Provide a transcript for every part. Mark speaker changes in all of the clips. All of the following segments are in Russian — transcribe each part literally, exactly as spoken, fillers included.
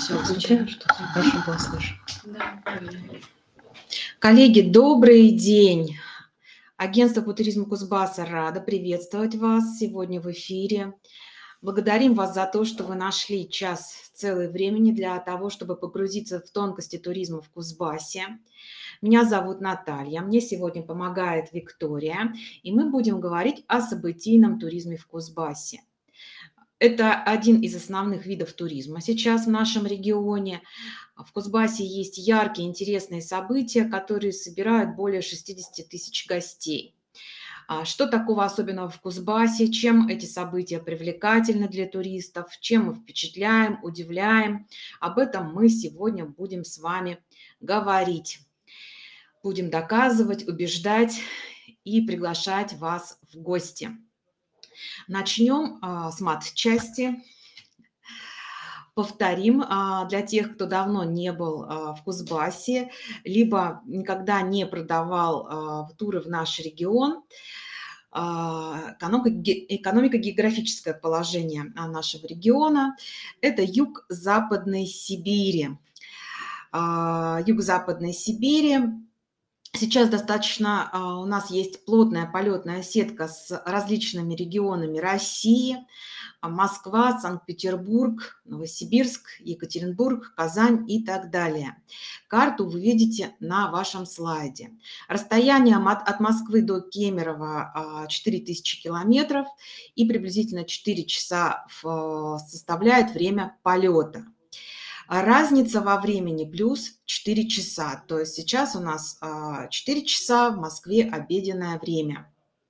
Speaker 1: Все, отвечаю, что все хорошо было слышно.
Speaker 2: Да, правильно.
Speaker 1: Коллеги, добрый день. Агентство по туризму Кузбасса рада приветствовать вас сегодня в эфире. Благодарим вас за то, что вы нашли час целый времени для того, чтобы погрузиться в тонкости туризма в Кузбассе. Меня зовут Наталья, мне сегодня помогает Виктория, и мы будем говорить о событийном туризме в Кузбассе. Это один из основных видов туризма сейчас в нашем регионе. В Кузбассе есть яркие, интересные события, которые собирают более шестидесяти тысяч гостей. Что такого особенного в Кузбассе? Чем эти события привлекательны для туристов? Чем мы впечатляем, удивляем? Об этом мы сегодня будем с вами говорить. Будем доказывать, убеждать и приглашать вас в гости. Начнем а, с мат-части. Повторим а, для тех, кто давно не был а, в Кузбассе, либо никогда не продавал а, туры в наш регион. А, экономико-географическое положение нашего региона – это юг Западной Сибири. А, юг Западной Сибири. Сейчас достаточно, у нас есть плотная полетная сетка с различными регионами России: Москва, Санкт-Петербург, Новосибирск, Екатеринбург, Казань и так далее. Карту вы видите на вашем слайде. Расстояние от Москвы до Кемерово четыре тысячи километров, и приблизительно четыре часа составляет время полета. Разница во времени плюс четыре часа, то есть сейчас у нас четыре часа, в Москве обеденное время.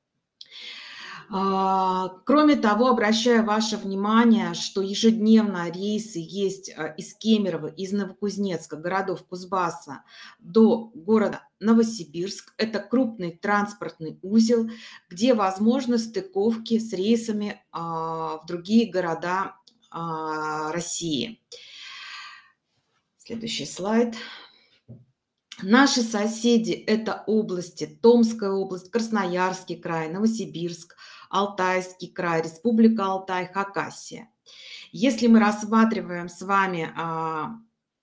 Speaker 1: Кроме того, обращаю ваше внимание, что ежедневно рейсы есть из Кемерово, из Новокузнецка, городов Кузбасса, до города Новосибирск. Это крупный транспортный узел, где возможны стыковки с рейсами в другие города России. Следующий слайд. Наши соседи – это области: Томская область, Красноярский край, Новосибирск, Алтайский край, Республика Алтай, Хакасия. Если мы рассматриваем с вами а,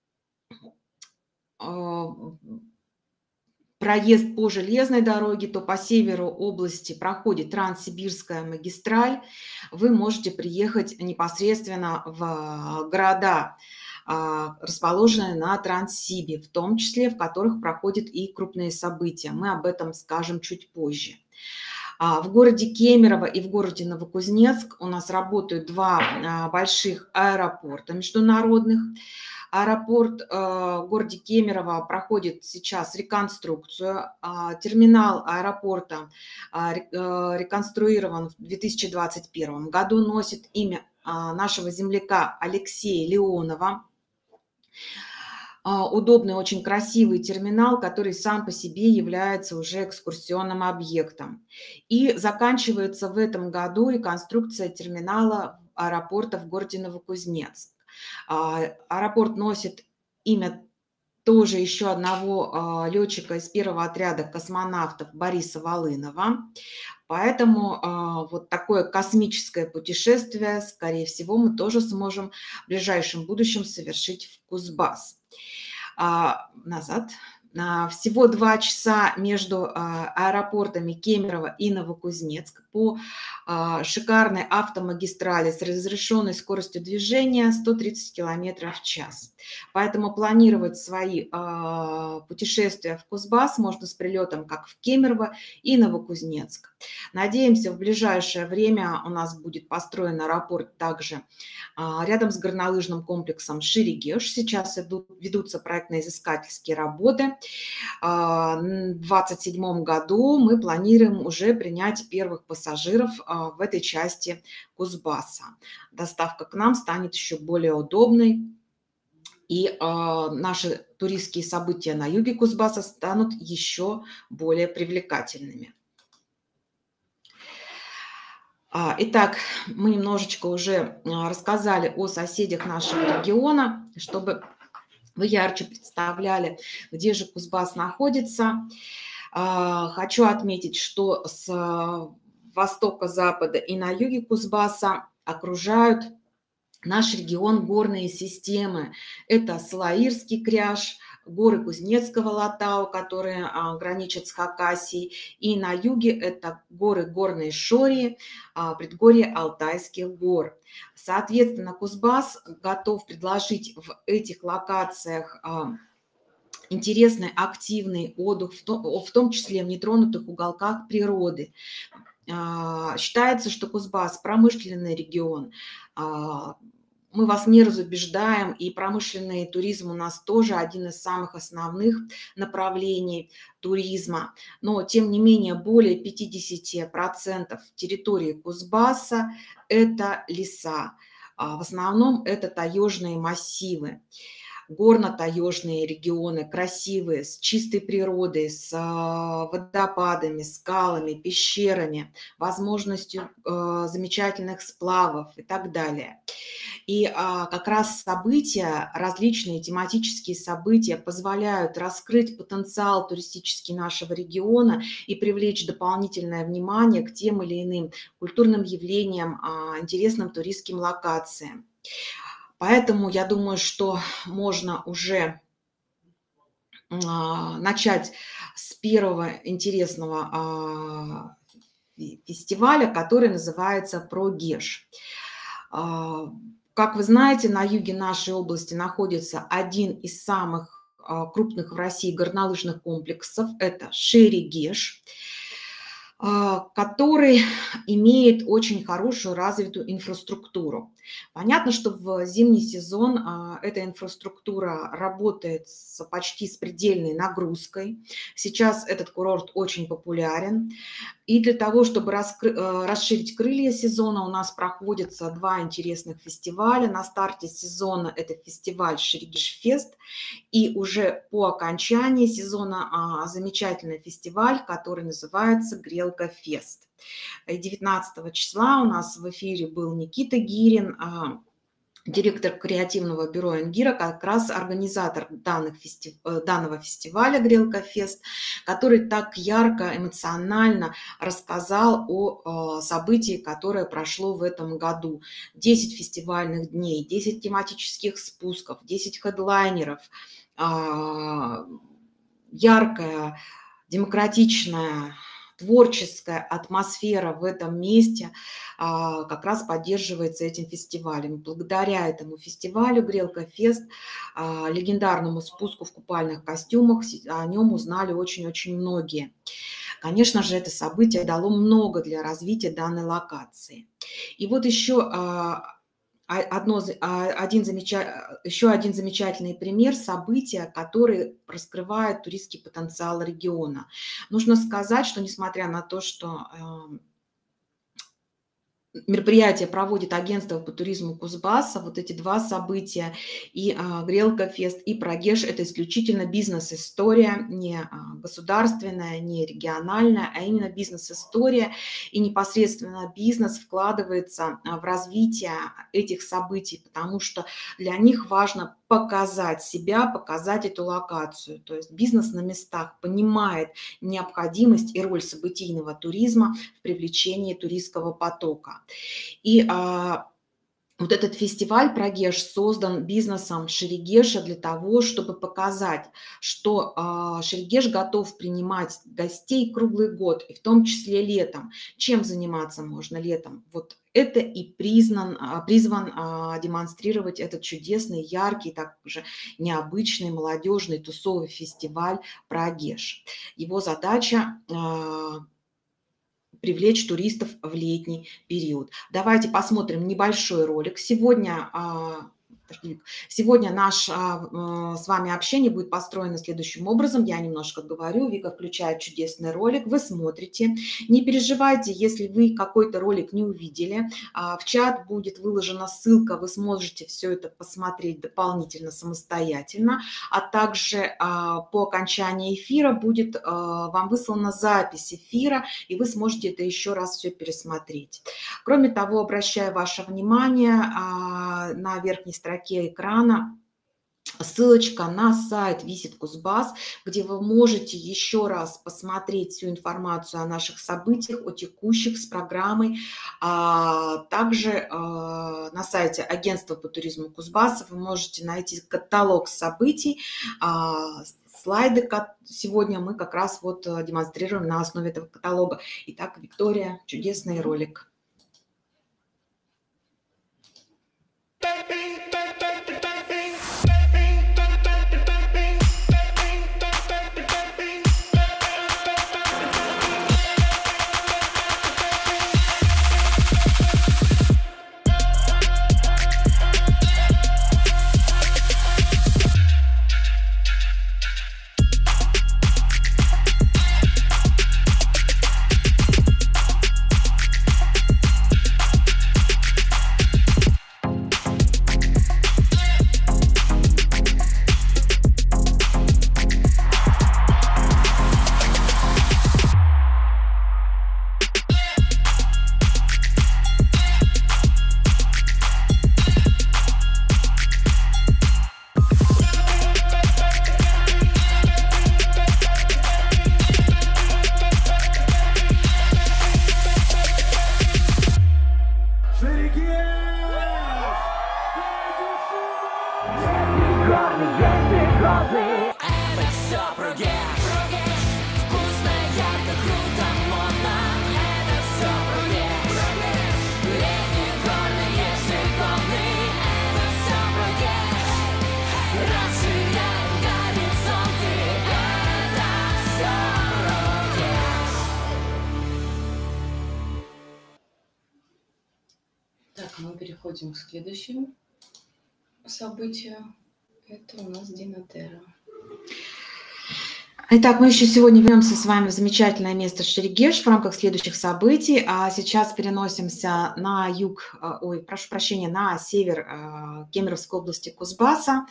Speaker 1: а, проезд по железной дороге, то по северу области проходит Транссибирская магистраль. Вы можете приехать непосредственно в города, расположенные на Транссибе, в том числе в которых проходят и крупные события. Мы об этом скажем чуть позже. В городе Кемерово и в городе Новокузнецк у нас работают два больших аэропорта международных. Аэропорт в городе Кемерово проходит сейчас реконструкцию. Терминал аэропорта реконструирован в две тысячи двадцать первом году, носит имя нашего земляка Алексея Леонова. Удобный, очень красивый терминал, который сам по себе является уже экскурсионным объектом. И заканчивается в этом году реконструкция терминала аэропорта в городе Новокузнецк. Аэропорт носит имя тоже еще одного летчика из первого отряда космонавтов Бориса Волынова. Поэтому вот такое космическое путешествие, скорее всего, мы тоже сможем в ближайшем будущем совершить в Кузбасс. Назад. Всего два часа между аэропортами Кемерово и Новокузнецк по шикарной автомагистрали с разрешенной скоростью движения сто тридцать километров в час. Поэтому планировать свои путешествия в Кузбасс можно с прилетом как в Кемерово и Новокузнецк. Надеемся, в ближайшее время у нас будет построен аэропорт также рядом с горнолыжным комплексом Шерегеш. Сейчас идут, ведутся проектно-изыскательские работы. В две тысячи двадцать седьмом году мы планируем уже принять первых пассажиров в этой части Кузбасса. Доставка к нам станет еще более удобной, и наши туристские события на юге Кузбасса станут еще более привлекательными. Итак, мы немножечко уже рассказали о соседях нашего региона, чтобы вы ярче представляли, где же Кузбасс находится. Хочу отметить, что с востока, запада и на юге Кузбасса окружают Наш регион – горные системы. Это Салаирский кряж, горы Кузнецкого Латау, которые а, граничат с Хакасией. И на юге это горы Горной Шори, а, предгорье Алтайских гор. Соответственно, Кузбасс готов предложить в этих локациях а, интересный, активный отдых, в том, в том числе в нетронутых уголках природы. А, Считается, что Кузбасс – промышленный регион. А, Мы вас не разубеждаем, и промышленный туризм у нас тоже один из самых основных направлений туризма. Но, тем не менее, более пятьдесят процентов территории Кузбасса – это леса. А В основном это таежные массивы. Горно-таежные регионы, красивые, с чистой природой, с а, водопадами, скалами, пещерами, возможностью э, замечательных сплавов и так далее. И а, как раз события, различные тематические события позволяют раскрыть потенциал туристический нашего региона и привлечь дополнительное внимание к тем или иным культурным явлениям, а, интересным туристским локациям. Поэтому я думаю, что можно уже а, начать с первого интересного а, фестиваля, который называется «Прогеш». А, Как вы знаете, на юге нашей области находится один из самых а, крупных в России горнолыжных комплексов. Это Шерегеш, а, который имеет очень хорошую развитую инфраструктуру. Понятно, что в зимний сезон а, эта инфраструктура работает с, почти с предельной нагрузкой. Сейчас этот курорт очень популярен. И для того, чтобы раскры... э, расширить крылья сезона, у нас проходятся два интересных фестиваля. На старте сезона это фестиваль Шерегеш-фест, и уже по окончании сезона а, замечательный фестиваль, который называется Грелка-фест. девятнадцатого числа у нас в эфире был Никита Гирин, а, директор креативного бюро «Энгира», как раз организатор данных фестив... данного фестиваля «Грелка-фест», который так ярко, эмоционально рассказал о событии, которое прошло в этом году. десять фестивальных дней, десять тематических спусков, десять хедлайнеров, яркая, демократичная, творческая атмосфера в этом месте а, как раз поддерживается этим фестивалем. Благодаря этому фестивалю «Грелка-фест», а, легендарному спуску в купальных костюмах, о нем узнали очень-очень многие. Конечно же, это событие дало много для развития данной локации. И вот еще а, Одно, один замеча... еще один замечательный пример события, который раскрывает туристский потенциал региона. Нужно сказать, что несмотря на то, что мероприятие проводит агентство по туризму Кузбасса, вот эти два события, и а, Грелка-фест, и Прогеш – это исключительно бизнес-история, не а, государственная, не региональная, а именно бизнес-история, и непосредственно бизнес вкладывается а, в развитие этих событий, потому что для них важно показать себя, показать эту локацию. То есть бизнес на местах понимает необходимость и роль событийного туризма в привлечении туристского потока. И а, вот этот фестиваль «Прогеш» создан бизнесом Шерегеша для того, чтобы показать, что а, Шерегеш готов принимать гостей круглый год, и в том числе летом. Чем заниматься можно летом? Вот это и признан, призван а, демонстрировать этот чудесный, яркий, также необычный, молодежный тусовый фестиваль «Прогеш». Его задача а, привлечь туристов в летний период. Давайте посмотрим небольшой ролик. Сегодня, сегодня наше с вами общение будет построено следующим образом. Я немножко говорю, Вика включает чудесный ролик, вы смотрите. Не переживайте, если вы какой-то ролик не увидели. В чат будет выложена ссылка, вы сможете все это посмотреть дополнительно самостоятельно. А также по окончании эфира будет вам выслана запись эфира, и вы сможете это еще раз все пересмотреть. Кроме того, обращаю ваше внимание, на верхней строке экрана ссылочка на сайт Visit Кузбасс, где вы можете еще раз посмотреть всю информацию о наших событиях, о текущих с программой. А также а, на сайте Агентства по туризму Кузбасса вы можете найти каталог событий, а, слайды сегодня мы как раз вот демонстрируем на основе этого каталога. Итак, Виктория, чудесный ролик.
Speaker 2: Так, мы переходим к следующему событию. Это у нас Динотера.
Speaker 1: Итак, мы еще сегодня вернемся с вами в замечательное место Шерегеш в рамках следующих событий. А сейчас переносимся на юг, ой, прошу прощения, на север Кемеровской области Кузбасса,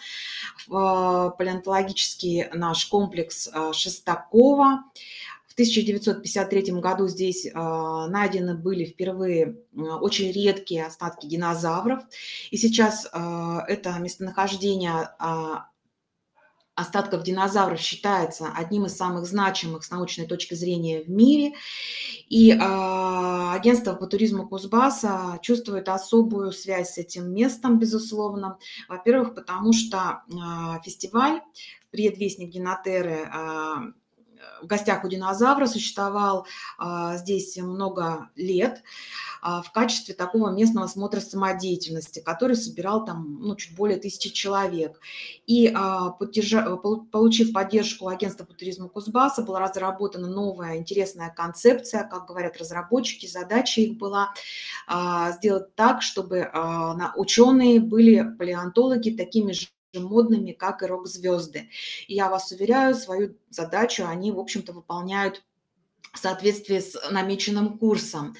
Speaker 1: в палеонтологический наш комплекс Шестакова. В тысяча девятьсот пятьдесят третьем году здесь найдены были впервые очень редкие остатки динозавров. И сейчас это местонахождение остатков динозавров считается одним из самых значимых с научной точки зрения в мире. И э, агентство по туризму Кузбасса чувствует особую связь с этим местом, безусловно. Во-первых, потому что э, фестиваль «Предвестник Динотеры» э, в гостях у динозавра существовал а, здесь много лет а, в качестве такого местного смотра самодеятельности, который собирал там ну, чуть более тысячи человек. И а, поддержа, получив поддержку агентства по туризму Кузбасса, была разработана новая интересная концепция, как говорят разработчики, задача их была а, сделать так, чтобы а, на, ученые были палеонтологи такими же модными, как и рок-звезды. И я вас уверяю, свою задачу они, в общем-то, выполняют в соответствии с намеченным курсом.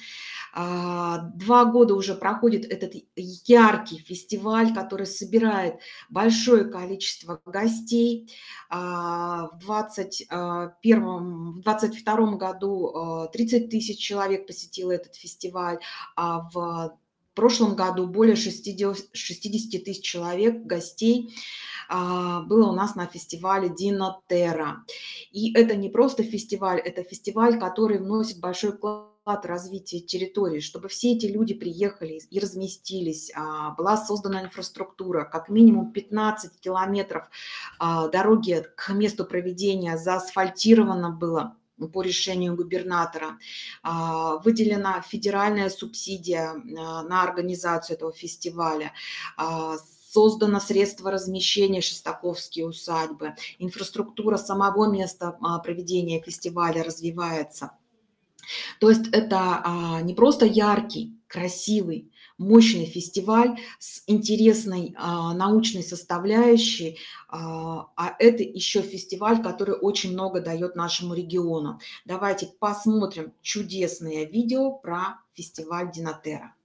Speaker 1: Два года уже проходит этот яркий фестиваль, который собирает большое количество гостей. В двадцать первом, в двадцать втором году тридцать тысяч человек посетило этот фестиваль, а в В прошлом году более шестидесяти тысяч человек, гостей, было у нас на фестивале Динотера. И это не просто фестиваль, это фестиваль, который вносит большой вклад в развитие территории, чтобы все эти люди приехали и разместились. Была создана инфраструктура, как минимум пятнадцать километров дороги к месту проведения заасфальтировано было по решению губернатора. Выделена федеральная субсидия на организацию этого фестиваля. Создано средство размещения Шестаковские усадьбы. Инфраструктура самого места проведения фестиваля развивается. То есть это не просто яркий, красивый, мощный фестиваль с интересной а, научной составляющей, а, а это еще фестиваль, который очень много дает нашему региону. Давайте посмотрим чудесное видео про фестиваль Динотера.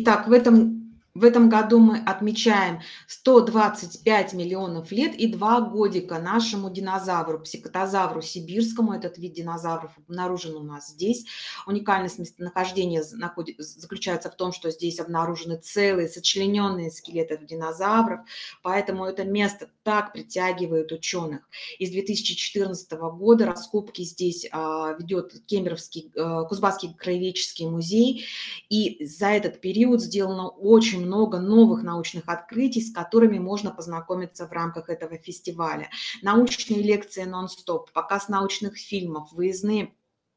Speaker 1: Итак, в этом, в этом году мы отмечаем сто двадцать пять миллионов лет и два годика нашему динозавру, психотозавру сибирскому. Этот вид динозавров обнаружен у нас здесь. Уникальность местонахождения заключается в том, что здесь обнаружены целые сочлененные скелеты динозавров, поэтому это место так притягивает ученых. Из две тысячи четырнадцатого года раскопки здесь а, ведет Кемеровский, а, Кузбасский краеведческий музей, и за этот период сделано очень много новых научных открытий, с которыми можно познакомиться в рамках этого фестиваля. Научные лекции нон-стоп, показ научных фильмов, выездные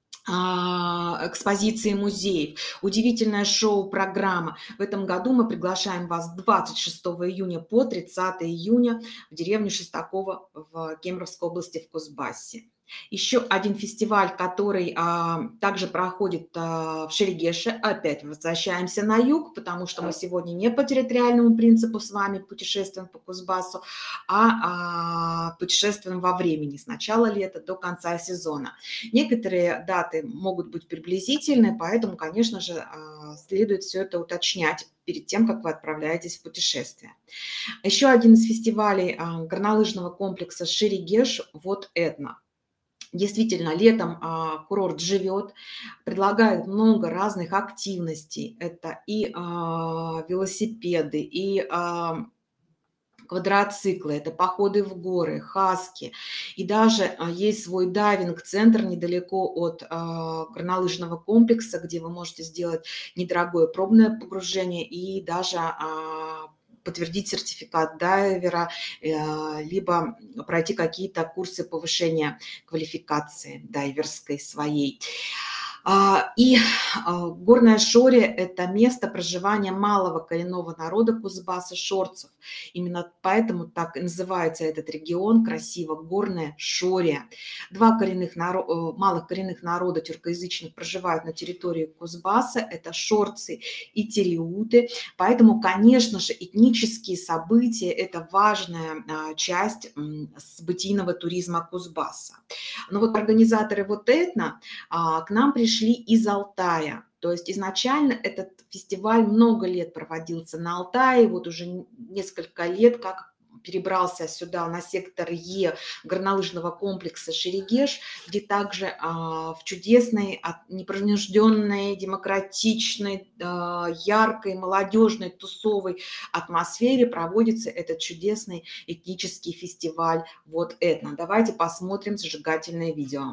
Speaker 1: экспозиции музеев, удивительное шоу-программа. В этом году мы приглашаем вас двадцать шестого июня по тридцатое июня в деревню Шестаково в Кемеровской области в Кузбассе. Еще один фестиваль, который а, также проходит а, в Шерегеше. Опять возвращаемся на юг, потому что мы сегодня не по территориальному принципу с вами путешествуем по Кузбассу, а, а путешествуем во времени с начала лета до конца сезона. Некоторые даты могут быть приблизительны, поэтому, конечно же, а, следует все это уточнять перед тем, как вы отправляетесь в путешествие. Еще один из фестивалей а, горнолыжного комплекса Шерегеш – вот Этна. Действительно, летом а, курорт живет, предлагает много разных активностей. Это и а, велосипеды, и а, квадроциклы, это походы в горы, хаски. И даже а, есть свой дайвинг-центр недалеко от а, горнолыжного комплекса, где вы можете сделать недорогое пробное погружение и даже а, подтвердить сертификат дайвера, либо пройти какие-то курсы повышения квалификации дайверской своей. И Горная Шория – это место проживания малого коренного народа Кузбасса – шорцев. Именно поэтому так и называется этот регион красиво – Горная Шория. Два коренных народ, малых коренных народа тюркоязычных проживают на территории Кузбасса – это шорцы и тереуты. Поэтому, конечно же, этнические события – это важная часть событийного туризма Кузбасса. Но вот организаторы вот Этна к нам пришли Пришли из Алтая. То есть изначально этот фестиваль много лет проводился на Алтае, вот уже несколько лет как перебрался сюда на сектор Е горнолыжного комплекса Шерегеш, где также а, в чудесной, непринужденной, демократичной, а, яркой, молодежной, тусовой атмосфере проводится этот чудесный этнический фестиваль вот Этна. Давайте посмотрим зажигательное видео.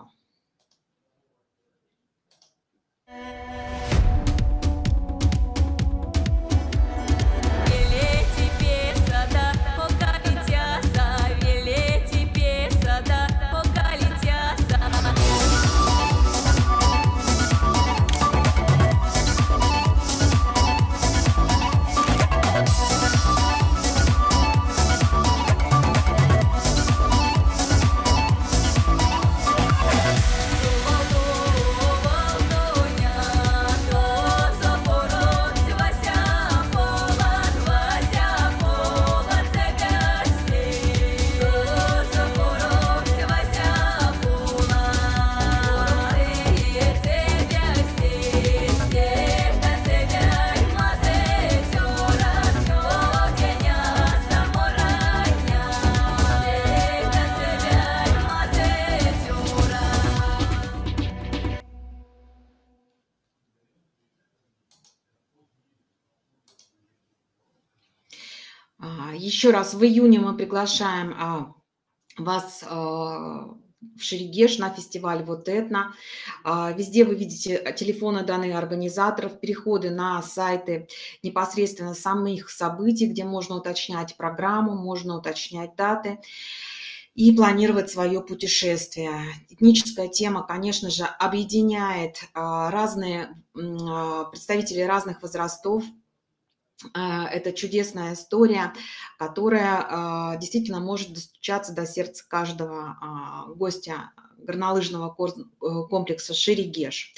Speaker 1: Еще раз, в июне мы приглашаем а, вас а, в Шерегеш на фестиваль вот Этна. А, везде вы видите телефоны данных организаторов, переходы на сайты непосредственно самих событий, где можно уточнять программу, можно уточнять даты и планировать свое путешествие. Этническая тема, конечно же, объединяет а, разные а, представители разных возрастов. Это чудесная история, которая действительно может достучаться до сердца каждого гостя горнолыжного комплекса Шерегеш.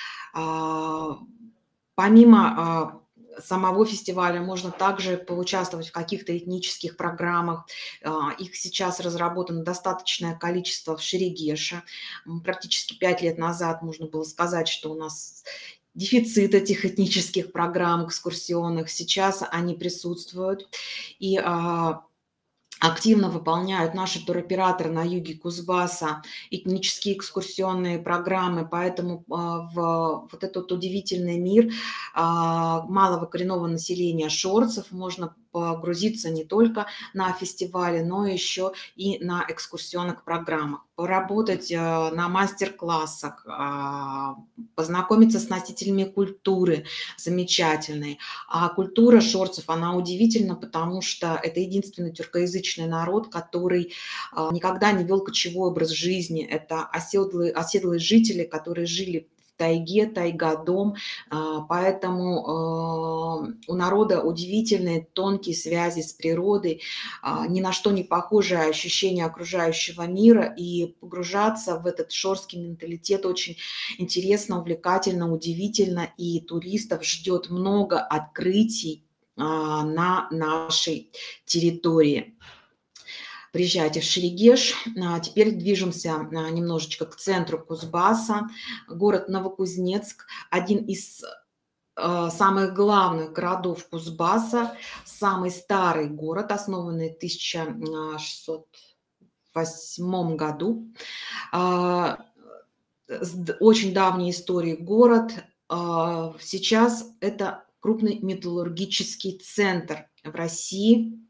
Speaker 1: Помимо самого фестиваля можно также поучаствовать в каких-то этнических программах. Их сейчас разработано достаточное количество в Шерегеше. Практически пять лет назад можно было сказать, что у нас дефицит этих этнических программ экскурсионных. Сейчас они присутствуют и а, активно выполняют наши туроператоры на юге Кузбасса этнические экскурсионные программы, поэтому а, в вот этот удивительный мир а, малого коренного населения шорцев можно погрузиться не только на фестивале, но еще и на экскурсионных программах, поработать а, на мастер-классах, а, познакомиться с носителями культуры замечательной. А культура шорцев, она удивительна, потому что это единственный тюркоязычный народ, который а, никогда не вел кочевой образ жизни. Это оседлые, оседлые жители, которые жили в тайге, тайга-дом, а, поэтому а, у народа удивительные тонкие связи с природой, а, ни на что не похожее ощущение окружающего мира, и погружаться в этот шорский менталитет очень интересно, увлекательно, удивительно, и туристов ждет много открытий а, на нашей территории. Приезжайте в Шерегеш. А, Теперь движемся а, немножечко к центру Кузбасса. Город Новокузнецк, один из а, самых главных городов Кузбасса, самый старый город, основанный в тысяча шестьсот восьмом году. А, с д- Очень давней историей город. А, Сейчас это крупный металлургический центр в России.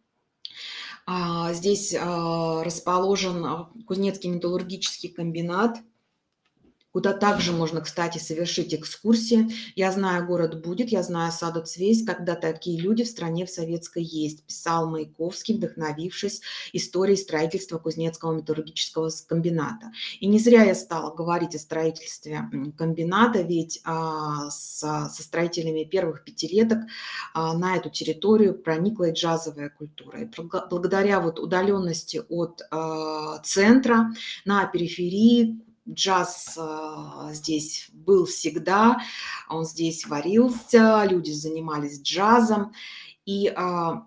Speaker 1: А, Здесь а, расположен а, Кузнецкий металлургический комбинат, куда также можно, кстати, совершить экскурсии. Я знаю, город будет, я знаю саду Цвейсь, когда такие люди в стране в советской есть, писал Маяковский, вдохновившись историей строительства Кузнецкого металлургического комбината. И не зря я стала говорить о строительстве комбината, ведь а, со, со строителями первых пятилеток а, на эту территорию проникла и джазовая культура. И благодаря вот удаленности от а, центра на периферии, джаз а, здесь был всегда, он здесь варился, люди занимались джазом. И а,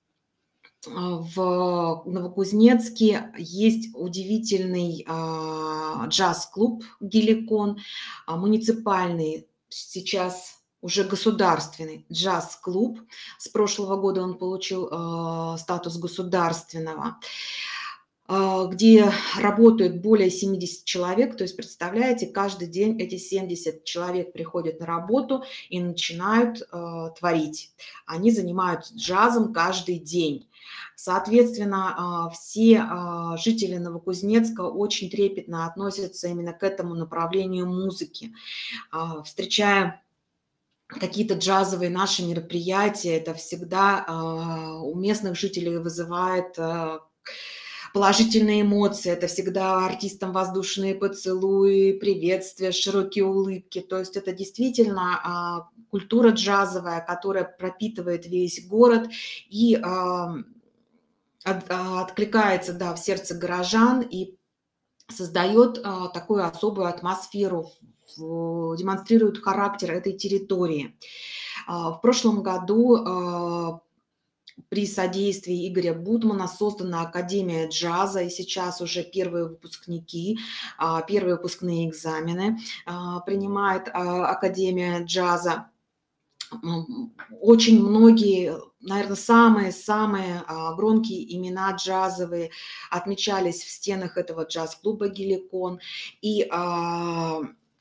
Speaker 1: в Новокузнецке есть удивительный а, джаз-клуб «Геликон», а, муниципальный, сейчас уже государственный джаз-клуб. С прошлого года он получил а, статус государственного, где работают более семидесяти человек. То есть, представляете, каждый день эти семьдесят человек приходят на работу и начинают э, творить. Они занимаются джазом каждый день. Соответственно, э, все э, жители Новокузнецка очень трепетно относятся именно к этому направлению музыки. Э, встречая какие-то джазовые наши мероприятия, это всегда э, у местных жителей вызывает э, положительные эмоции. Это всегда артистам воздушные поцелуи, приветствия, широкие улыбки. То есть это действительно а, культура джазовая, которая пропитывает весь город и а, от, а, откликается, да, в сердце горожан и создает а, такую особую атмосферу, в, демонстрирует характер этой территории. А, в прошлом году а, при содействии Игоря Будмана создана Академия джаза, и сейчас уже первые выпускники, а, первые выпускные экзамены а, принимает а, Академия джаза. М, Очень многие, наверное, самые-самые а, громкие имена джазовые отмечались в стенах этого джаз-клуба «Геликон». И а,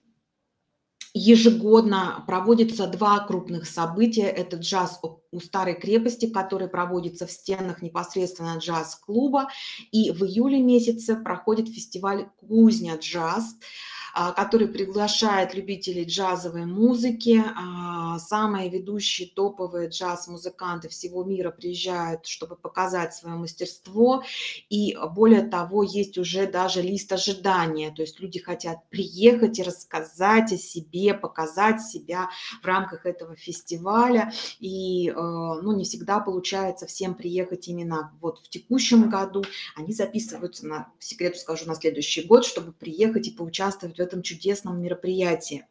Speaker 1: ежегодно проводится два крупных события. Это джаз у Старой крепости, который проводится в стенах непосредственно джаз-клуба. И в июле месяце проходит фестиваль «Кузня джаз», который приглашает любителей джазовой музыки. Самые ведущие топовые джаз-музыканты всего мира приезжают, чтобы показать свое мастерство. И более того, есть уже даже лист ожидания. То есть люди хотят приехать и рассказать о себе, показать себя в рамках этого фестиваля. И ну, не всегда получается всем приехать именно вот в текущем году. Они записываются, на, по секрету скажу, на следующий год, чтобы приехать и поучаствовать в этом чудесном мероприятии.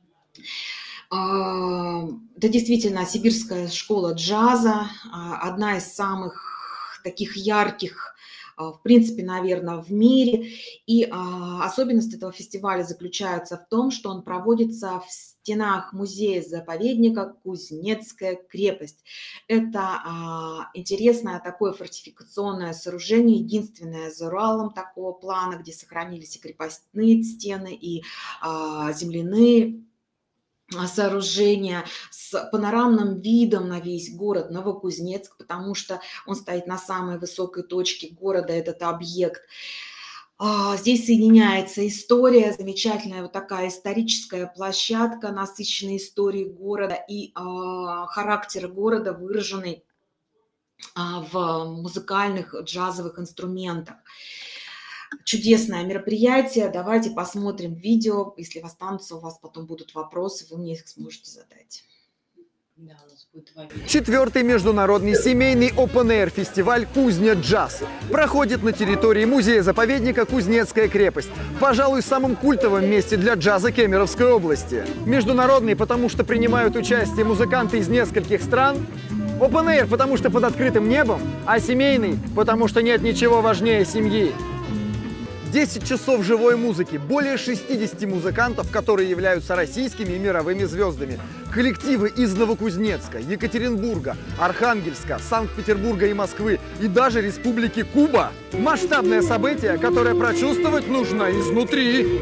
Speaker 1: Это действительно сибирская школа джаза, одна из самых таких ярких в принципе, наверное, в мире. И особенность этого фестиваля заключается в том, что он проводится в стенах музея-заповедника Кузнецкая крепость. Это интересное такое фортификационное сооружение, единственное за Уралом такого плана, где сохранились и крепостные стены, и земляные сооружения с панорамным видом на весь город Новокузнецк, потому что он стоит на самой высокой точке города, этот объект. Здесь соединяется история, замечательная вот такая историческая площадка, насыщенная историей города и характер города, выраженный в музыкальных джазовых инструментах. Чудесное мероприятие. Давайте посмотрим видео. Если останутся у вас потом будут вопросы, вы мне их сможете задать.
Speaker 2: Да, у нас будет два видео.
Speaker 3: Четвертый международный семейный опен-эйр фестиваль «Кузня Джаз» проходит на территории музея-заповедника Кузнецкая крепость. Пожалуй, самым культовым месте для джаза Кемеровской области. Международный, потому что принимают участие музыканты из нескольких стран. Опен-эйр, потому что под открытым небом. А семейный, потому что нет ничего важнее семьи. десять часов живой музыки, более шестидесяти музыкантов, которые являются российскими и мировыми звездами. Коллективы из Новокузнецка, Екатеринбурга, Архангельска, Санкт-Петербурга и Москвы, и даже Республики Куба. Масштабное событие, которое прочувствовать нужно изнутри.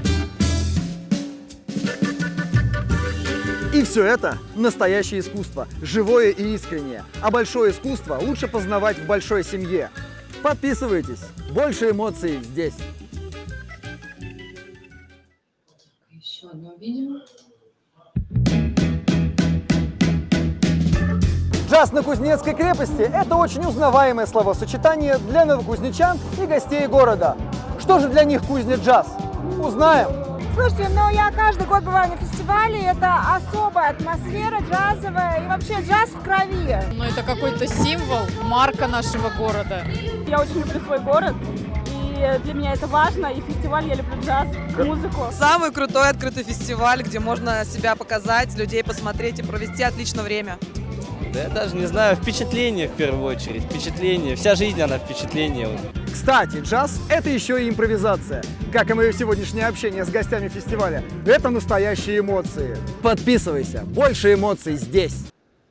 Speaker 3: И все это настоящее искусство, живое и искреннее. А большое искусство лучше познавать в большой семье. Подписывайтесь, больше эмоций здесь.
Speaker 2: Еще одно видео.
Speaker 3: Джаз на Кузнецкой крепости – это очень узнаваемое словосочетание для новокузнечан и гостей города. Что же для них кузня джаз? Узнаем.
Speaker 4: Слушайте, ну я каждый год бываю на фестивале, это особая атмосфера джазовая и вообще джаз в крови.
Speaker 5: Ну это какой-то символ, марка нашего города.
Speaker 4: Я очень люблю свой город, и для меня это важно, и фестиваль, я люблю джаз, музыку.
Speaker 6: Самый крутой открытый фестиваль, где можно себя показать, людей посмотреть и провести отличное время.
Speaker 7: Да я даже не знаю, впечатление в первую очередь, впечатление, вся жизнь она впечатление.
Speaker 3: Кстати, джаз – это еще и импровизация. Как и мое сегодняшнее общение с гостями фестиваля. Это настоящие эмоции. Подписывайся, больше эмоций здесь.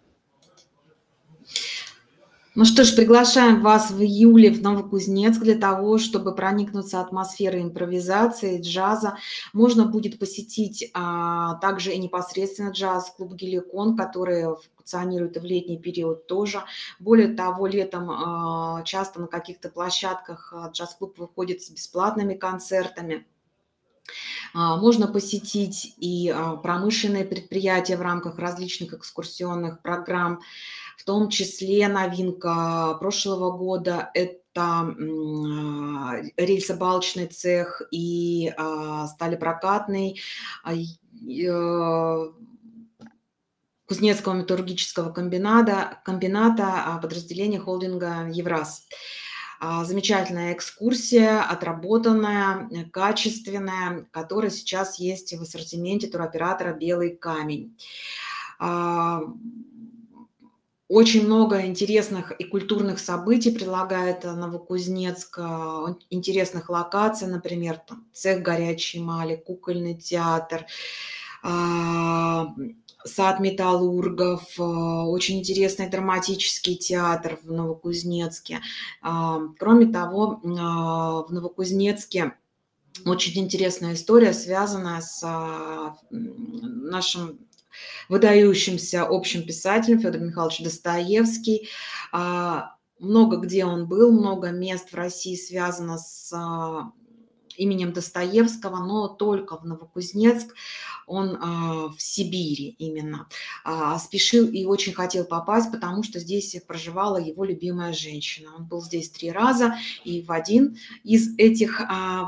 Speaker 1: Ну что ж, приглашаем вас в июле в Новокузнецк для того, чтобы проникнуться атмосферой импровизации, джаза. Можно будет посетить а, также и непосредственно джаз-клуб «Геликон», который функционирует и в летний период тоже. Более того, летом а, часто на каких-то площадках джаз-клуб выходит с бесплатными концертами. Можно посетить и промышленные предприятия в рамках различных экскурсионных программ, в том числе новинка прошлого года – это рельсобалочный цех и сталепрокатный Кузнецкого металлургического комбината, комбината подразделения холдинга «Евраз». Замечательная экскурсия, отработанная, качественная, которая сейчас есть в ассортименте туроператора «Белый камень». Очень много интересных и культурных событий предлагает Новокузнецк, интересных локаций, например, там, цех горячей эмали, кукольный театр, сад металлургов, очень интересный драматический театр в Новокузнецке. Кроме того, в Новокузнецке очень интересная история, связанная с нашим выдающимся общим писателем Федором Михайловичем Достоевский. Много где он был, много мест в России связано с именем Достоевского, но только в Новокузнецк, он в Сибири именно, спешил и очень хотел попасть, потому что здесь проживала его любимая женщина. Он был здесь три раза, и в один из этих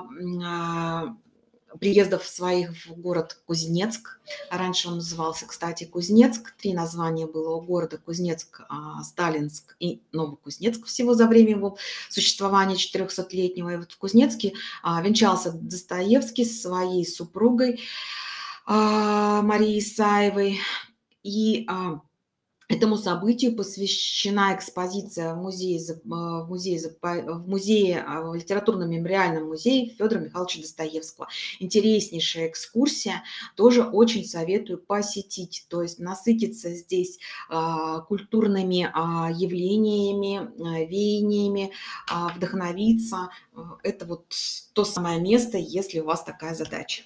Speaker 1: приездов своих в город Кузнецк. Раньше он назывался, кстати, Кузнецк. Три названия было у города: Кузнецк, Сталинск и Новокузнецк всего за время его существования четырехсотлетнего. И вот в Кузнецке венчался Достоевский со своей супругой Марией Исаевой. И Этому событию посвящена экспозиция в музее, за- в музее, за- в музее, а, в литературно-мемориальном музее Федора Михайловича Достоевского. Интереснейшая экскурсия, тоже очень советую посетить, то есть насытиться здесь а, культурными а, явлениями, а, веяниями, а, вдохновиться. А, Это вот то самое место, если у вас такая задача.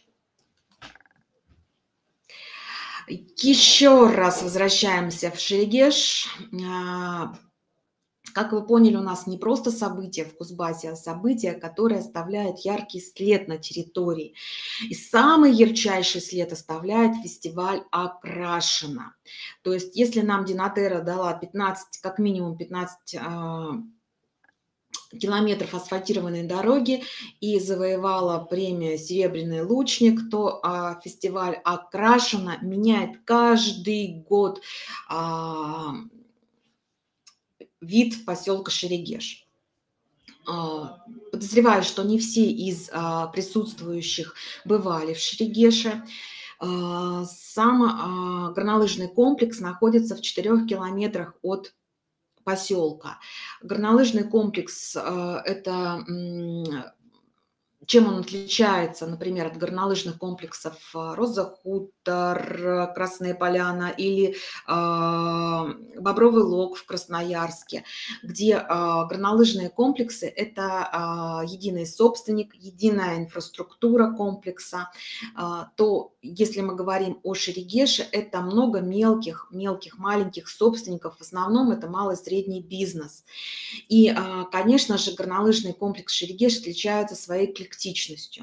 Speaker 1: Еще раз возвращаемся в Шерегеш. А, Как вы поняли, у нас не просто событие в Кузбассе, а событие, которое оставляет яркий след на территории. И самый ярчайший след оставляет фестиваль «Окрашено». То есть если нам Динатера дала пятнадцать, как минимум пятнадцать а, километров асфальтированной дороги и завоевала премию «Серебряный лучник», то а, фестиваль «Окрашено» меняет каждый год а, вид поселка Шерегеш. А, Подозреваю, что не все из а, присутствующих бывали в Шерегеше. А, Сам а, горнолыжный комплекс находится в четырёх километрах от поселка. Горнолыжный комплекс а, – это м, чем он отличается, например, от горнолыжных комплексов а, Роза Хутор, Красная Поляна или а, Бобровый Лог в Красноярске, где а, горнолыжные комплексы – это а, единый собственник, единая инфраструктура комплекса, а, то если мы говорим о Шерегеше, это много мелких, мелких, маленьких собственников, в основном это малый и средний бизнес. И, а, конечно же, горнолыжный комплекс Шерегеш отличается своей эклектичностью.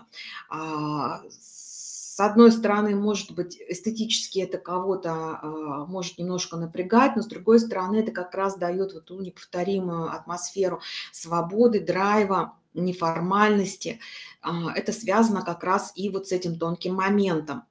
Speaker 1: А, С одной стороны, может быть, эстетически это кого-то а, может немножко напрягать, но с другой стороны, это как раз дает вот ту неповторимую атмосферу свободы, драйва, неформальности. А, Это связано как раз и вот с этим тонким моментом.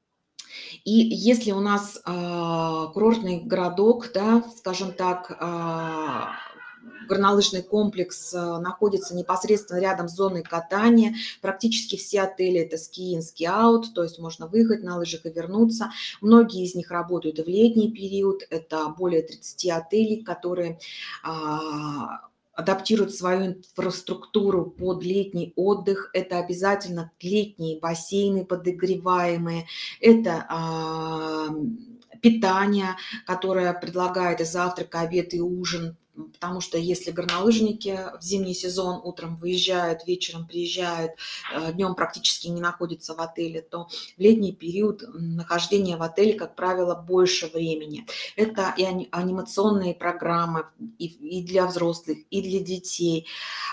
Speaker 1: И если у нас а, курортный городок, да, скажем так, а, горнолыжный комплекс а, находится непосредственно рядом с зоной катания, практически все отели – это ski-in, ski-out, то есть можно выехать на лыжах и вернуться. Многие из них работают и в летний период, это более тридцати отелей, которые а, адаптируют свою инфраструктуру под летний отдых. Это обязательно летние бассейны подогреваемые, это а, питание, которое предлагает и завтрак, и обед, и ужин. Потому что если горнолыжники в зимний сезон утром выезжают, вечером приезжают, днем практически не находятся в отеле, то в летний период нахождения в отеле, как правило, больше времени. Это и анимационные программы и для взрослых, и для детей.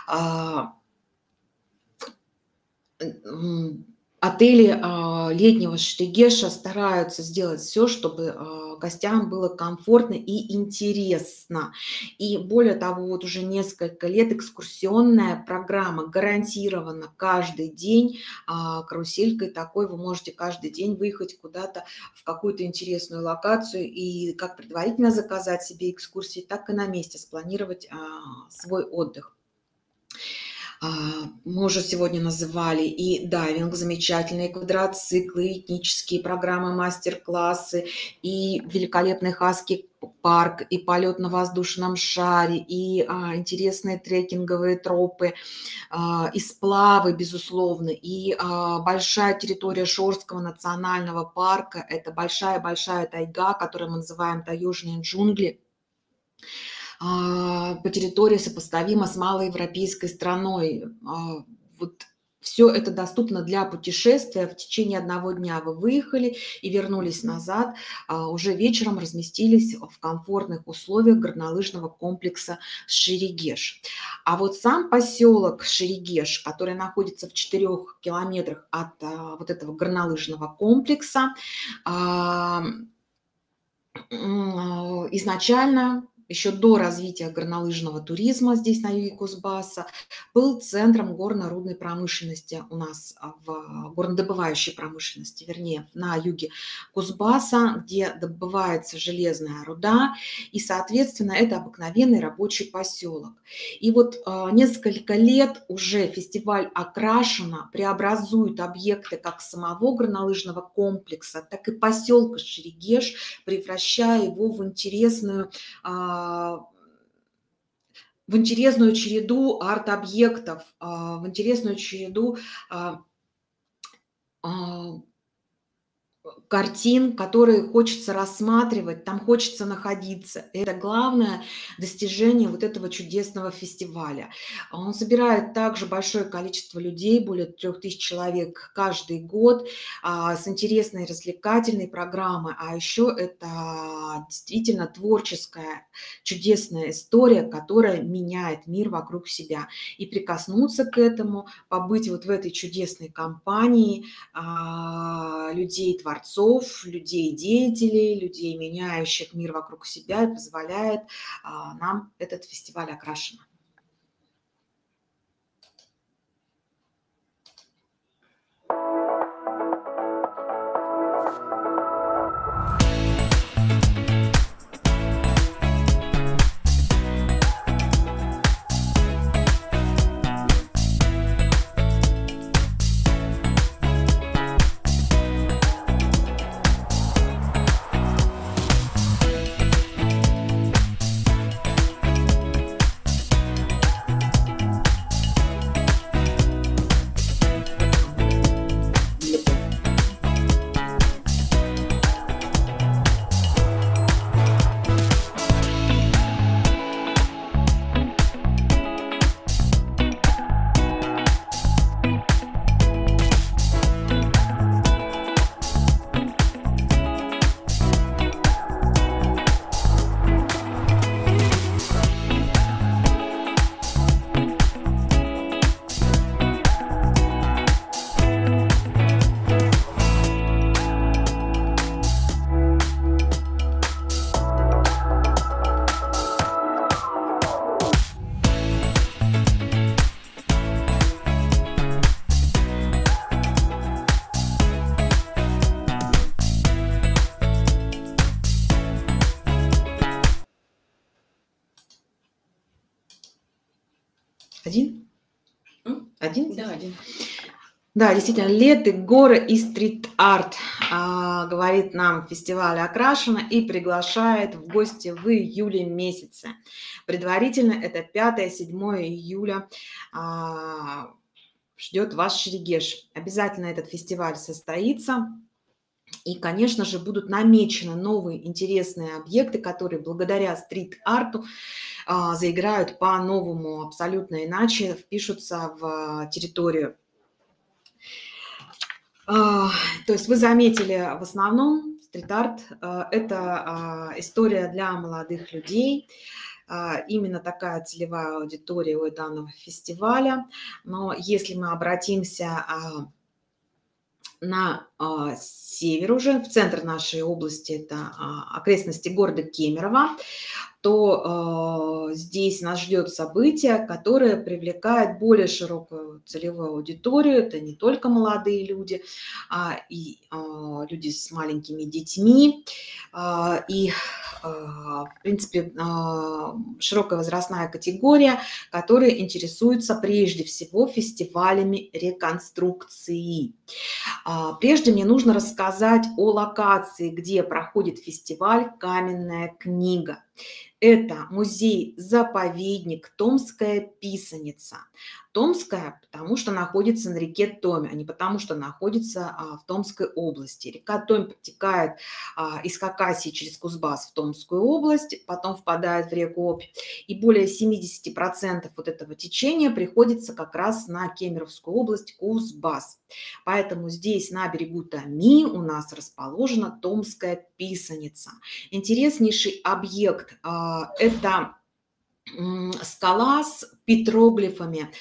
Speaker 1: Отели летнего Шерегеша стараются сделать все, чтобы гостям было комфортно и интересно. И более того, вот уже несколько лет экскурсионная программа гарантированно каждый день каруселькой такой. Вы можете каждый день выехать куда-то в какую-то интересную локацию и как предварительно заказать себе экскурсии, так и на месте спланировать свой отдых. Мы уже сегодня называли и дайвинг, замечательные квадроциклы, этнические программы, мастер-классы, и великолепный Хаски парк, и полет на воздушном шаре, и а, интересные трекинговые тропы, а, и сплавы, безусловно, и а, большая территория Шорского национального парка. Это большая-большая тайга, которую мы называем таежные джунгли, по территории сопоставимо с малоевропейской страной. Вот все это доступно для путешествия. В течение одного дня вы выехали и вернулись назад, уже вечером разместились в комфортных условиях горнолыжного комплекса Шерегеш. А вот сам поселок Шерегеш, который находится в четырех километрах от вот этого горнолыжного комплекса, изначально еще до развития горнолыжного туризма здесь на юге Кузбасса, был центром горно-рудной промышленности у нас, в горнодобывающей промышленности, вернее, на юге Кузбасса, где добывается железная руда, и, соответственно, это обыкновенный рабочий поселок. И вот э, несколько лет уже фестиваль Окрашено преобразует объекты как самого горнолыжного комплекса, так и поселка Шерегеш, превращая его в интересную э, в интересную череду арт-объектов, в интересную череду картин, которые хочется рассматривать, там хочется находиться. Это главное достижение вот этого чудесного фестиваля. Он собирает также большое количество людей, более трех тысяч человек каждый год, с интересной развлекательной программой. А еще это действительно творческая, чудесная история, которая меняет мир вокруг себя. И прикоснуться к этому, побыть вот в этой чудесной компании людей, творцов, людей-деятелей, людей, меняющих мир вокруг себя, позволяет а, нам этот фестиваль Окрашено. Один? Один?
Speaker 2: Да, один.
Speaker 1: Да, действительно, лето, горы и стрит-арт, а, говорит нам фестиваль Окрашено и приглашает в гости в июле месяце. Предварительно это пятое-седьмое июля а, ждет вас Шерегеш. Обязательно этот фестиваль состоится. И, конечно же, будут намечены новые интересные объекты, которые благодаря стрит-арту а, заиграют по-новому, абсолютно иначе, впишутся в территорию. А, то есть вы заметили, в основном стрит-арт а, – это а, история для молодых людей. А, именно такая целевая аудитория у данного фестиваля. Но если мы обратимся а, на а, север уже, в центр нашей области, это а, окрестности города Кемерово, то э, здесь нас ждет событие, которое привлекает более широкую целевую аудиторию. Это не только молодые люди, а и э, люди с маленькими детьми. Э, и, э, в принципе, э, широкая возрастная категория, которая интересуется прежде всего фестивалями реконструкции. Э, прежде мне нужно рассказать о локации, где проходит фестиваль «Каменная книга». Это музей-заповедник Томская Писаница. Томская, потому что находится на реке Томе, а не потому что находится а, в Томской области. Река Томь протекает а, из Хакасии через Кузбасс в Томскую область, потом впадает в реку Обь. И более семьдесят процентов вот этого течения приходится как раз на Кемеровскую область, Кузбасс. Поэтому здесь на берегу Томи у нас расположена Томская Писаница. Интереснейший объект а, – это скала с петроглифами.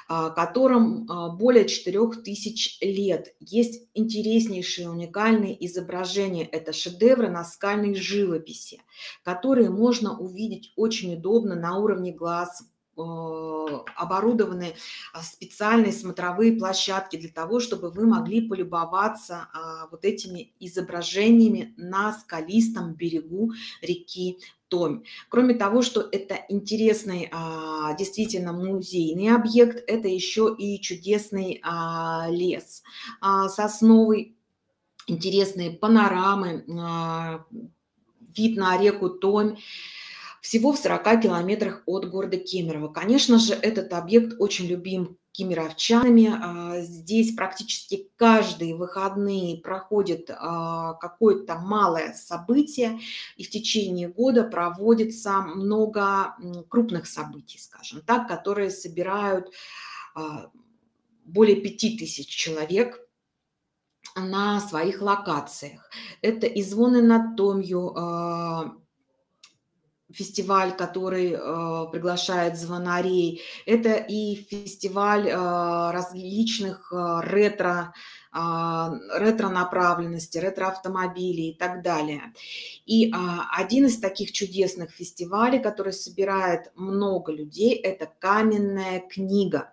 Speaker 1: которым более четырёх тысяч лет. Есть интереснейшие уникальные изображения. Это шедевры наскальной живописи, которые можно увидеть очень удобно на уровне глаз. Оборудованы специальные смотровые площадки для того, чтобы вы могли полюбоваться вот этими изображениями на скалистом берегу реки Томь. Кроме того, что это интересный действительно музейный объект, это еще и чудесный лес сосновый, интересные панорамы, вид на реку Томь. Всего в сорока километрах от города Кемерово. Конечно же, этот объект очень любим кемеровчанами. Здесь практически каждые выходные проходит какое-то малое событие, и в течение года проводится много крупных событий, скажем так, которые собирают более пяти тысяч человек на своих локациях. Это и звоны над Томью, фестиваль, который э, приглашает звонарей. Это и фестиваль э, различных э, ретро, э, ретро-направленности, ретро-автомобилей и так далее. И э, один из таких чудесных фестивалей, который собирает много людей, это «Каменная книга».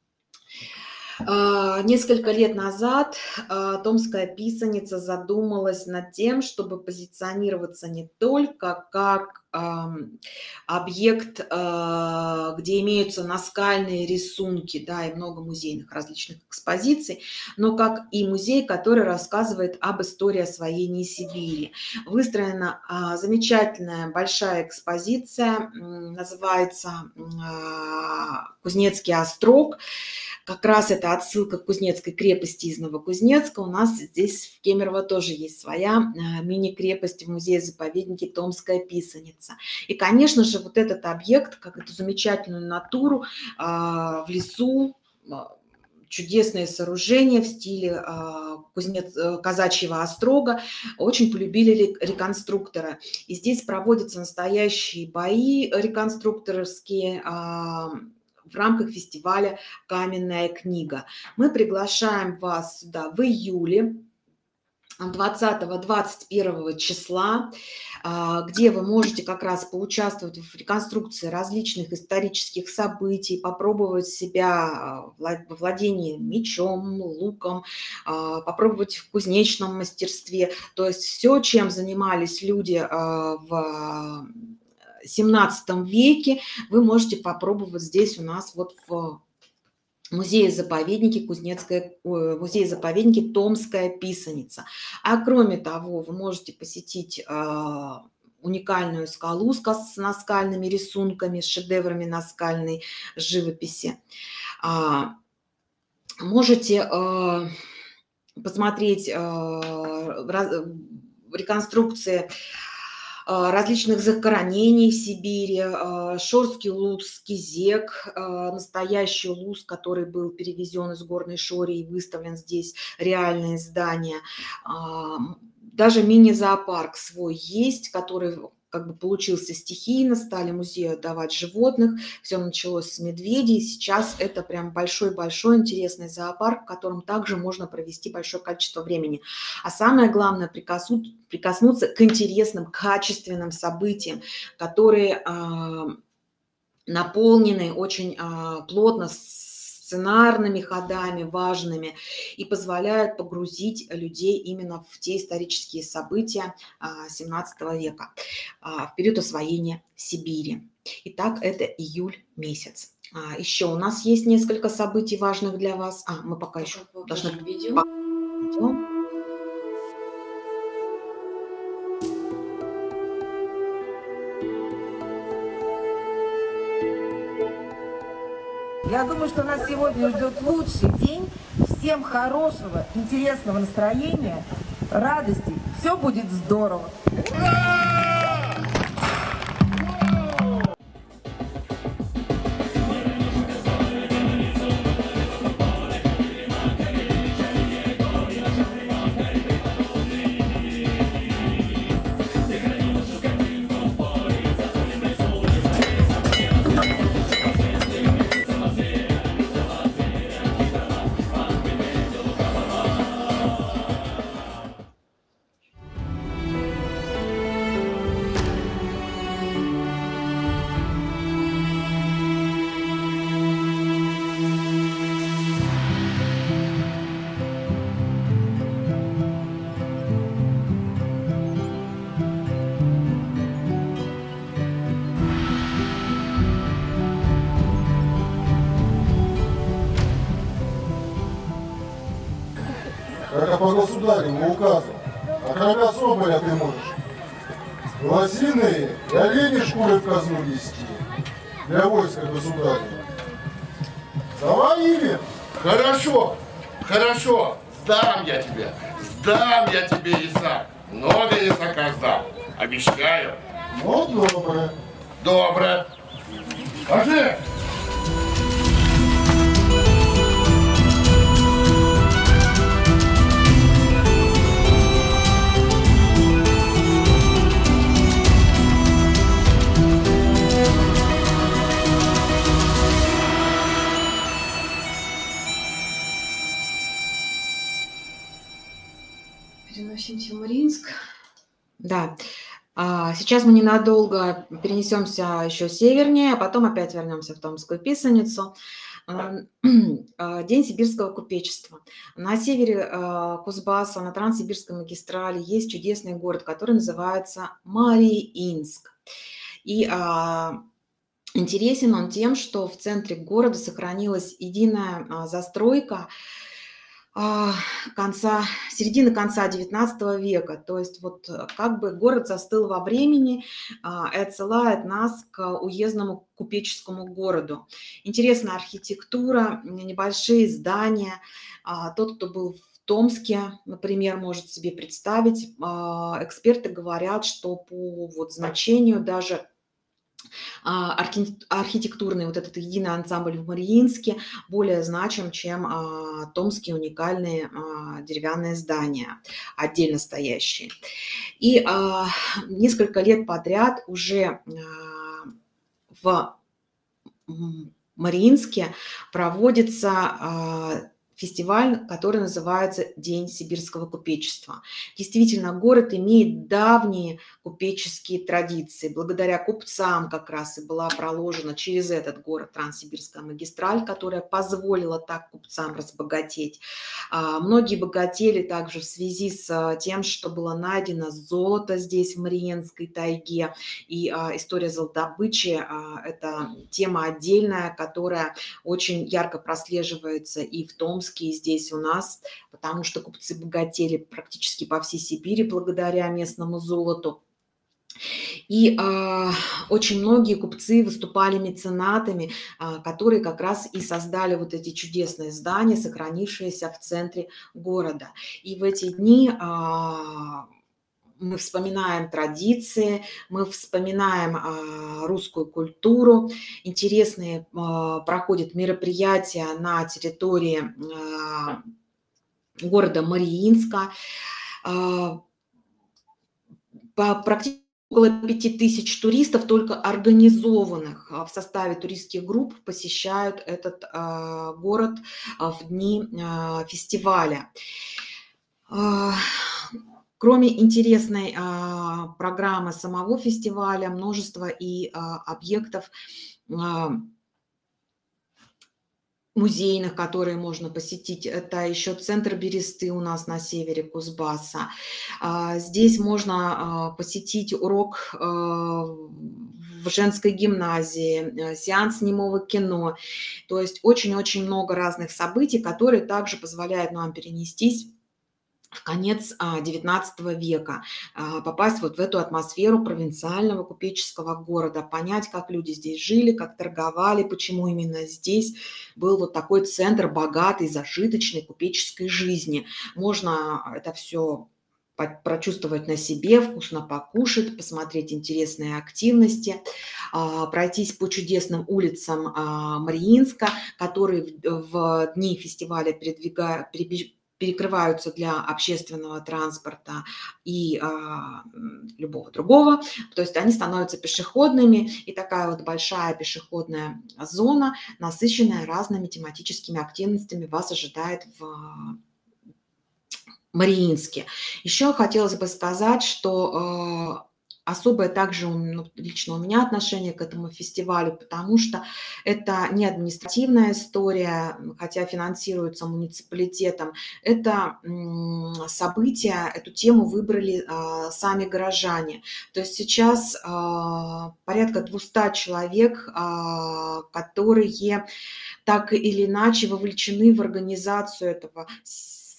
Speaker 1: Несколько лет назад Томская писаница задумалась над тем, чтобы позиционироваться не только как объект, где имеются наскальные рисунки, да, и много музейных различных экспозиций, но как и музей, который рассказывает об истории освоения Сибири. Выстроена замечательная большая экспозиция, называется «Кузнецкий острог». Как раз это отсылка к Кузнецкой крепости из Новокузнецка. У нас здесь в Кемерово тоже есть своя мини-крепость в музее-заповеднике Томская писаница. И, конечно же, вот этот объект, как эту замечательную натуру в лесу, чудесное сооружение в стиле кузнец, казачьего острога, очень полюбили реконструкторы. И здесь проводятся настоящие бои реконструкторские в рамках фестиваля «Каменная книга». Мы приглашаем вас сюда в июле, двадцатого-двадцать первого числа, где вы можете как раз поучаствовать в реконструкции различных исторических событий, попробовать себя во владении мечом, луком, попробовать в кузнечном мастерстве. То есть все, чем занимались люди в семнадцатом веке, вы можете попробовать здесь у нас вот в музее-заповеднике Кузнецкая, музее-заповеднике Томская писаница. А кроме того, вы можете посетить э, уникальную скалу с наскальными рисунками, с шедеврами наскальной живописи. А, можете э, посмотреть э, реконструкции различных захоронений в Сибири, Шорский луз, Кизек, настоящий луз, который был перевезен из Горной Шори и выставлен здесь, реальное здание. Даже мини-зоопарк свой есть, который как бы получился стихийно, стали музею отдавать животных, все началось с медведей, сейчас это прям большой-большой интересный зоопарк, в котором также можно провести большое количество времени. А самое главное, прикоснуться, прикоснуться к интересным, качественным событиям, которые э, наполнены очень э, плотно сценарными ходами важными и позволяют погрузить людей именно в те исторические события семнадцатого века, в период освоения Сибири. Итак, это июль месяц. Еще у нас есть несколько событий важных для вас. А, мы пока еще должны...
Speaker 2: Видео.
Speaker 8: Я думаю, что нас сегодня ждет лучший день. Всем хорошего, интересного настроения, радости. Все будет здорово.
Speaker 9: как это по государеву указу. А кроме соболя ты можешь лосиные и олени шкуры в казну вести для войска государя. Давай, Иве.
Speaker 10: Хорошо, хорошо, сдам я тебе, сдам я тебе, Исаак. Много Исаака сдам, обещаю.
Speaker 9: Ну, добре.
Speaker 10: Добре. Пошли.
Speaker 2: Переносимся в Мариинск.
Speaker 1: Да. А, Сейчас мы ненадолго перенесемся еще севернее, а потом опять вернемся в Томскую Писаницу. А, а, День сибирского купечества. На севере а, Кузбасса, на Транссибирской магистрали, есть чудесный город, который называется Мариинск. И а, интересен он тем, что в центре города сохранилась единая а, застройка а, конца, середины конца девятнадцатого века. То есть вот э, как бы город застыл во времени а, и отсылает нас к уездному купеческому городу. Интересная архитектура, м, небольшие здания. А, Тот, кто был в Томске, например, может себе представить. а, Эксперты говорят, что по вот значению даже а, архи- архитектурный вот этот единый ансамбль в Мариинске более значим, чем а, томские уникальные а, деревянные здания, отдельно стоящие. И а, несколько лет подряд уже а, в м, Мариинске проводится а, фестиваль, который называется День сибирского купечества. Действительно, город имеет давние купеческие традиции. Благодаря купцам как раз и была проложена через этот город Транссибирская магистраль, которая позволила так купцам разбогатеть. А, Многие богатели также в связи с а, тем, что было найдено золото здесь, в Мариинской тайге. И а, история золотодобычи а, – это тема отдельная, которая очень ярко прослеживается и в Томске, и здесь у нас, потому что купцы богатели практически по всей Сибири благодаря местному золоту. И а, очень многие купцы выступали меценатами, а, которые как раз и создали вот эти чудесные здания, сохранившиеся в центре города. И в эти дни а, мы вспоминаем традиции, мы вспоминаем а, русскую культуру. Интересные а, проходят мероприятия на территории а, города Мариинска. А, по- практически около пяти тысяч туристов, только организованных а, в составе туристских групп, посещают этот а, город а, в дни а, фестиваля. А, Кроме интересной а, программы самого фестиваля, множество и а, объектов а, музейных, которые можно посетить. Это еще центр Бересты у нас на севере Кузбасса. А, Здесь можно а, посетить урок а, в женской гимназии, а, сеанс немого кино. То есть очень-очень много разных событий, которые также позволяют нам перенестись в конец а, девятнадцатого века, а, попасть вот в эту атмосферу провинциального купеческого города, понять, как люди здесь жили, как торговали, почему именно здесь был вот такой центр богатой, зажиточной купеческой жизни. Можно это все прочувствовать на себе, вкусно покушать, посмотреть интересные активности, а, пройтись по чудесным улицам а, Мариинска, которые в, в дни фестиваля передвигают, перекрываются для общественного транспорта и а, любого другого, то есть они становятся пешеходными, и такая вот большая пешеходная зона, насыщенная разными тематическими активностями, вас ожидает в Мариинске. Еще хотелось бы сказать, что э, особое также ну, лично у меня отношение к этому фестивалю, потому что это не административная история, хотя финансируется муниципалитетом. Это м, событие, эту тему выбрали э, сами горожане. То есть сейчас э, порядка двухсот человек, э, которые так или иначе вовлечены в организацию этого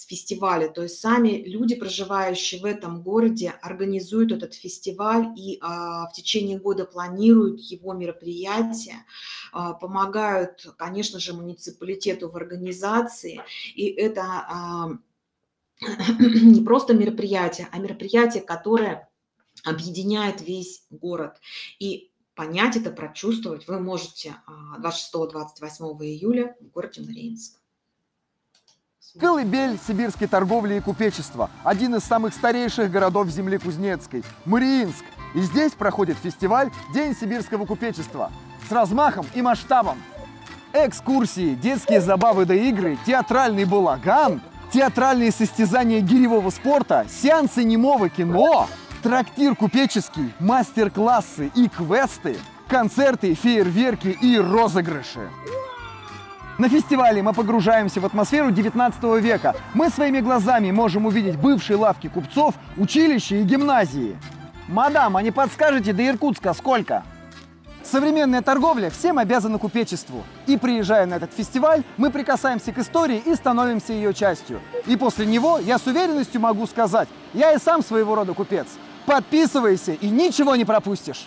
Speaker 1: фестиваля. То есть сами люди, проживающие в этом городе, организуют этот фестиваль и а, в течение года планируют его мероприятия, а, помогают, конечно же, муниципалитету в организации. И это а, не просто мероприятие, а мероприятие, которое объединяет весь город. И понять это, прочувствовать вы можете двадцать шестого — двадцать восьмого июля в городе Мариинск.
Speaker 3: Колыбель сибирской торговли и купечества. Один из самых старейших городов земли Кузнецкой – Мариинск. И здесь проходит фестиваль «День сибирского купечества» с размахом и масштабом. Экскурсии, детские забавы да игры, театральный балаган, театральные состязания гиревого спорта, сеансы немого кино, трактир купеческий, мастер-классы и квесты, концерты, фейерверки и розыгрыши. На фестивале мы погружаемся в атмосферу девятнадцатого века. Мы своими глазами можем увидеть бывшие лавки купцов, училища и гимназии. Мадам, а не подскажете, до Иркутска сколько? Современная торговля всем обязана купечеству. И приезжая на этот фестиваль, мы прикасаемся к истории и становимся ее частью. И после него я с уверенностью могу сказать, я и сам своего рода купец. Подписывайся и ничего не пропустишь.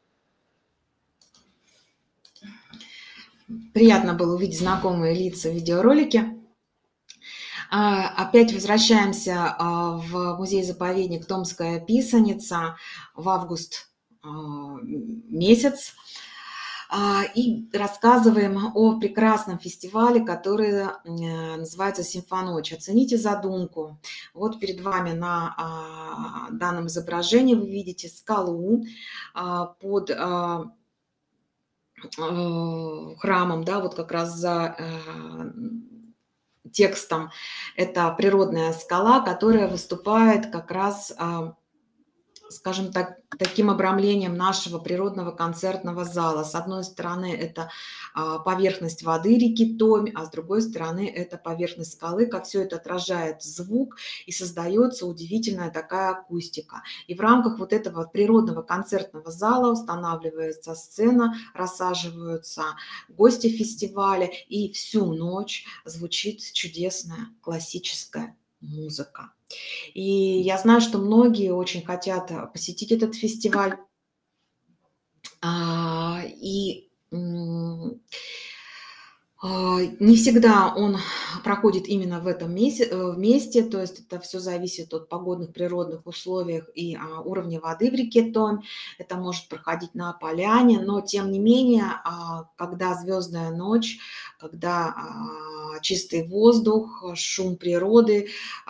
Speaker 1: Приятно было увидеть знакомые лица в видеоролике. Опять возвращаемся в музей-заповедник Томская Писаница в август месяц и рассказываем о прекрасном фестивале, который называется «Симфоночь». Оцените задумку. Вот перед вами на данном изображении вы видите скалу под храмом, да, вот как раз за текстом. Это природная скала, которая выступает как раз, скажем так, таким обрамлением нашего природного концертного зала. С одной стороны, это поверхность воды реки Томь, а с другой стороны, это поверхность скалы, как все это отражает звук и создается удивительная такая акустика. И в рамках вот этого природного концертного зала устанавливается сцена, рассаживаются гости фестиваля, и всю ночь звучит чудесная классическая музыка. И я знаю, что многие очень хотят посетить этот фестиваль. И не всегда он проходит именно в этом месте, то есть это все зависит от погодных природных условий и уровня воды в реке Томь. Это может проходить на поляне, но тем не менее, когда звездная ночь, когда чистый воздух, шум природы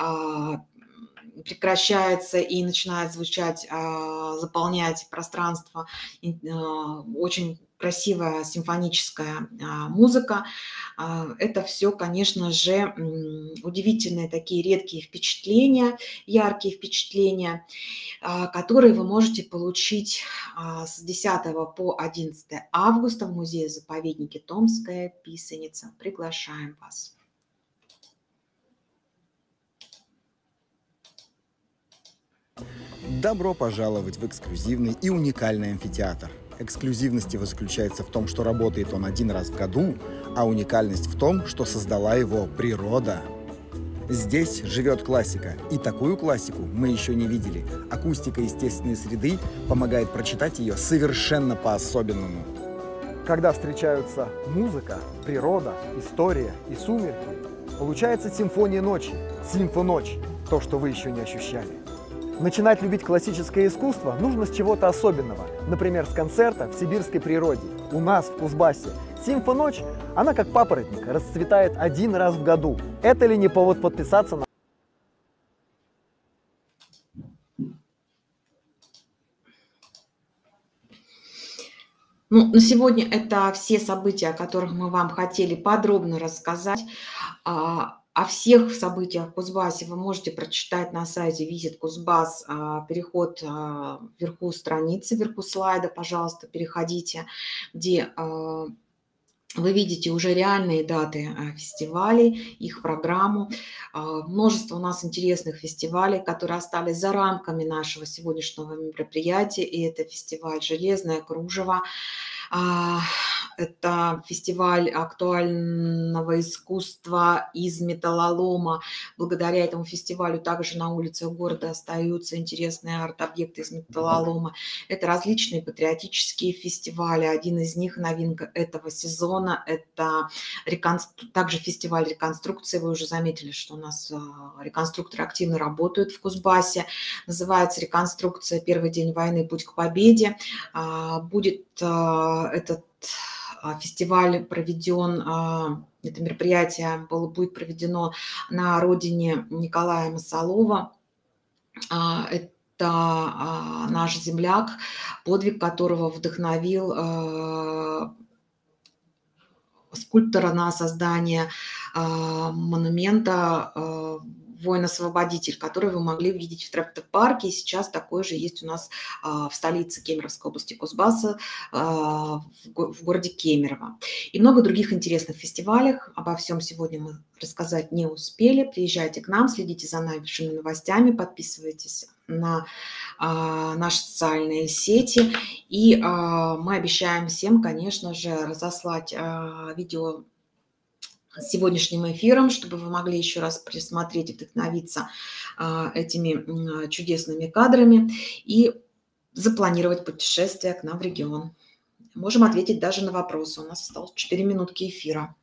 Speaker 1: прекращается и начинает звучать, заполнять пространство очень красивая симфоническая музыка. Это все, конечно же, удивительные такие редкие впечатления, яркие впечатления, которые вы можете получить с десятого по одиннадцатое августа в музее-заповеднике Томская Писаница. Приглашаем вас.
Speaker 11: Добро пожаловать в эксклюзивный и уникальный амфитеатр. Эксклюзивность его заключается в том, что работает он один раз в году, а уникальность в том, что создала его природа. Здесь живет классика, и такую классику мы еще не видели. Акустика естественной среды помогает прочитать ее совершенно по-особенному.
Speaker 3: Когда встречаются музыка, природа, история и сумерки, получается симфония ночи, симфоночь, то, что вы еще не ощущали. Начинать любить классическое искусство нужно с чего-то особенного, например, с концерта в сибирской природе. У нас, в Кузбассе, симфоночь, она как папоротник, расцветает один раз в году. Это ли не повод подписаться на...
Speaker 1: Ну, на сегодня это все события, о которых мы вам хотели подробно рассказать. О всех событиях в Кузбассе вы можете прочитать на сайте Visit Кузбасс. Переход вверху страницы, вверху слайда, пожалуйста, переходите, где вы видите уже реальные даты фестивалей, их программу. Множество у нас интересных фестивалей, которые остались за рамками нашего сегодняшнего мероприятия. И это фестиваль «Железное кружево». Это фестиваль актуального искусства из металлолома. Благодаря этому фестивалю также на улицах города остаются интересные арт-объекты из металлолома. Это различные патриотические фестивали. Один из них, новинка этого сезона, это реконстру... также фестиваль реконструкции. Вы уже заметили, что у нас реконструкторы активно работают в Кузбассе. Называется реконструкция «Первый день войны. Путь к победе». Будет этот фестиваль проведен, это мероприятие было, будет проведено на родине Николая Масолова. Это наш земляк, подвиг которого вдохновил скульптора на создание монумента «Воин-освободитель», который вы могли видеть в Трактор-парке. И сейчас такой же есть у нас в столице Кемеровской области Кузбасса, в городе Кемерово. И много других интересных фестивалей. Обо всем сегодня мы рассказать не успели. Приезжайте к нам, следите за нашими новостями, подписывайтесь на наши социальные сети. И мы обещаем всем, конечно же, разослать видео с сегодняшним эфиром, чтобы вы могли еще раз присмотреть и вдохновиться этими чудесными кадрами и запланировать путешествие к нам в регион. Можем ответить даже на вопросы. У нас осталось четыре минутки эфира.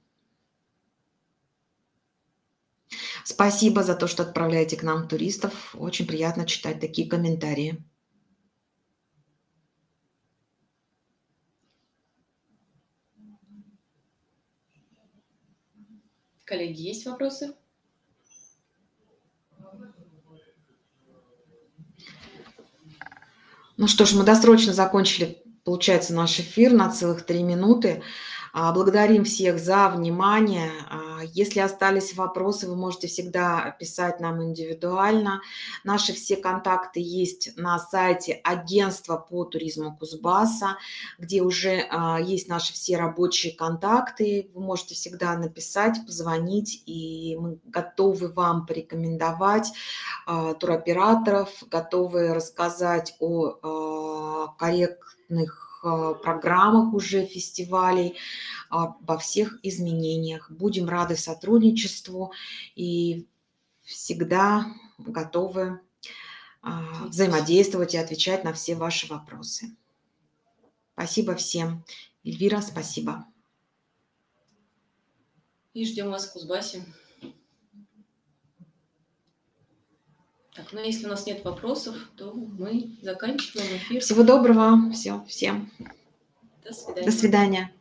Speaker 1: Спасибо за то, что отправляете к нам туристов. Очень приятно читать такие комментарии.
Speaker 2: Коллеги, есть вопросы?
Speaker 1: Ну что ж, мы досрочно закончили, получается, наш эфир на целых три минуты. Благодарим всех за внимание. Если остались вопросы, вы можете всегда писать нам индивидуально. Наши все контакты есть на сайте Агентства по туризму Кузбасса, где уже есть наши все рабочие контакты. Вы можете всегда написать, позвонить, и мы готовы вам порекомендовать туроператоров, готовы рассказать о корректных программах уже фестивалей, обо всех изменениях. Будем рады сотрудничеству и всегда готовы взаимодействовать и отвечать на все ваши вопросы. Спасибо всем. Эльвира, спасибо.
Speaker 2: И ждем вас в Кузбассе. Так, ну если у нас нет вопросов, то мы заканчиваем эфир.
Speaker 1: Всего доброго. Все, всем.
Speaker 2: До свидания.
Speaker 1: До свидания.